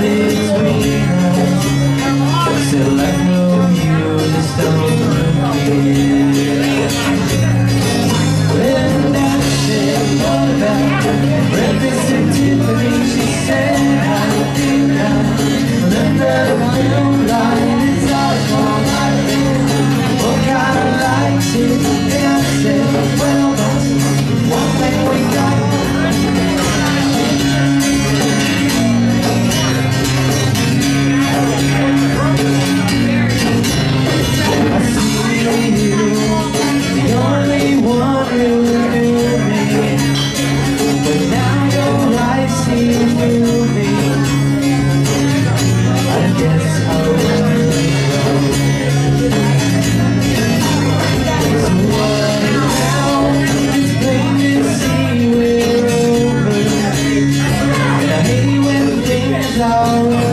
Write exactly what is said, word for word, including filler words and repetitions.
between us. Still I know you just don't forget. When I said what about breakfast at Tiffany, she said I think I remember the moonlight. It's all all night. What kind of lights it? And I said, well, that's one thing we got. Now